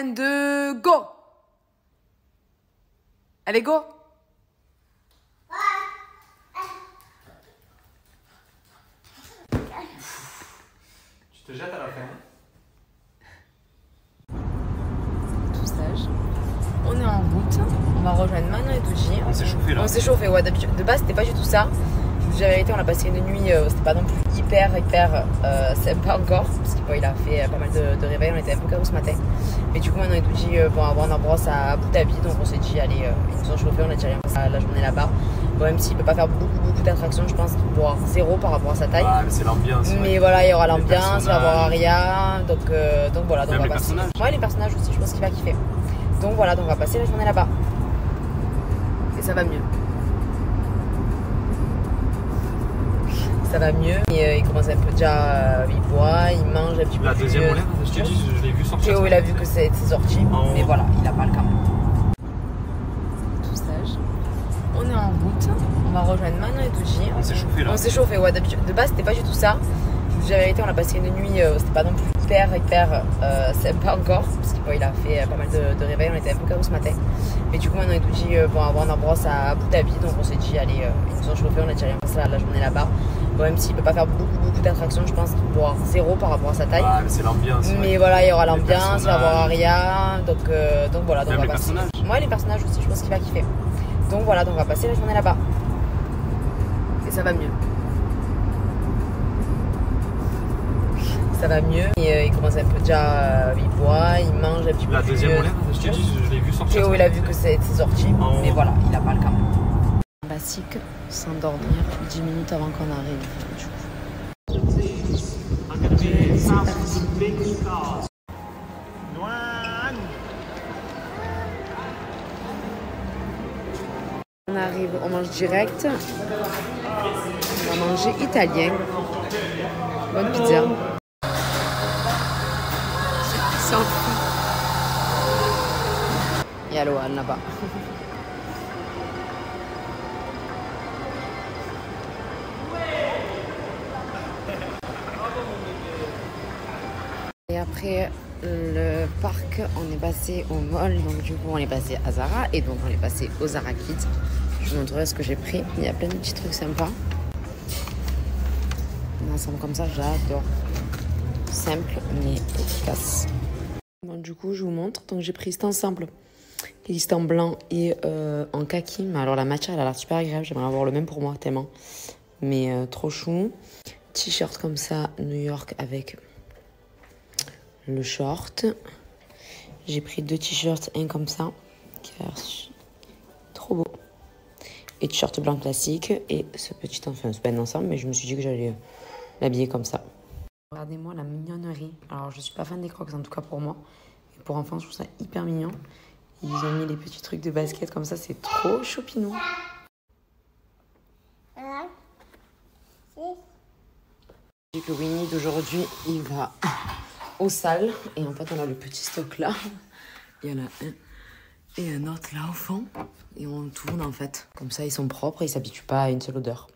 1, 2, go! Allez, go! Tu te jettes à la fin. Tout sage. On est en route. On va rejoindre Manon et Douji. On s'est chauffé là. On s'est chauffé, ouais. D'habitude, de base, c'était pas du tout ça. Je vous dis la vérité, on a passé une nuit, c'était pas non plus hyper sympa encore. Parce qu'il a fait pas mal de réveils, on était un peu KO ce matin. Mais du coup, Manon et Douji vont avoir un brosse à Abu Dhabi. Donc on s'est dit, allez, ils nous ont chauffé, on a déjà passé la journée là-bas. Bon, même s'il peut pas faire beaucoup d'attractions, je pense qu'il pourra zéro par rapport à sa taille. Ah, mais c'est l'ambiance. Mais voilà, il y aura l'ambiance, il va y avoir Aria. Donc voilà. Donc même on va les passer. personnages. Ouais, les personnages aussi, je pense qu'il va kiffer. Donc voilà, donc on va passer la journée là-bas. Et ça va mieux. Ça va mieux. Et il commence un peu déjà, il boit, il mange un petit peu. La plus deuxième molaire, je t'ai dit, je l'ai vu sortir. Théo, il a vu que c'est sorti, mais voilà, il a pas le cas. Tout sage. On est en route. On va rejoindre Manon et Douji. On s'est chauffé là. On s'est chauffé, ouais. D'habitude, de base, c'était pas du tout ça. Je vous dis la vérité, on a passé une nuit, c'était pas non plus hyper sympa encore. Parce qu'il a fait pas mal de réveils, on était un peu KO ce matin. Mais du coup, Manon et Douji vont avoir un brosse à Abu Dhabi. Donc on s'est dit, allez, ils nous ont chauffé, on a déjà passé la journée là-bas. Bon, même s'il peut pas faire beaucoup d'attractions, je pense qu'il pourra zéro par rapport à sa taille. Ah, mais c'est l'ambiance. Mais voilà, il y aura l'ambiance, il va y avoir Aria. Donc voilà, donc même on les va passer. personnages. Ouais, les personnages aussi, je pense qu'il va kiffer. Donc voilà, donc on va passer la journée là-bas. Et ça va mieux. Ça va mieux. Et il commence un peu déjà, il boit, il mange un petit peu. La deuxième molaire, je t'ai dit, je l'ai vu sortir. Théo, il a vu que c'est sorti, mais voilà, il a pas le cas. Classique, s'endormir 10 minutes avant qu'on arrive. Du coup. On arrive, on mange direct. On va manger italien. Bonne pizza. Sans fou. Il y a Lohan là-bas. Et après le parc, on est passé au mall, donc du coup on est passé à Zara et donc on est passé au Zara Kids. Je vous montrerai ce que j'ai pris. Il y a plein de petits trucs sympas. Un ensemble comme ça, j'adore. Simple mais efficace. Bon, du coup, je vous montre. Donc j'ai pris cet ensemble. Il est en blanc et en kaki. Mais alors la matière, elle a l'air super agréable. J'aimerais avoir le même pour moi tellement. Mais trop chou. T-shirt comme ça, New York avec le short. J'ai pris 2 t-shirts, un comme ça, qui a l'air trop beau. Et t-shirt blanc classique. Et ce petit, enfin c'est pas un ensemble, mais je me suis dit que j'allais l'habiller comme ça. Regardez-moi la mignonnerie. Alors je suis pas fan des Crocs, en tout cas pour moi. Et pour enfants, je trouve ça hyper mignon. Ils ont mis les petits trucs de basket comme ça, c'est trop choupinou. J'ai que Winnie d'aujourd'hui, il va aux salles. Et en fait, on a le petit stock là. Il y en a un et un autre là au fond. Et on tourne en fait. Comme ça, ils sont propres et ils s'habituent pas à une seule odeur.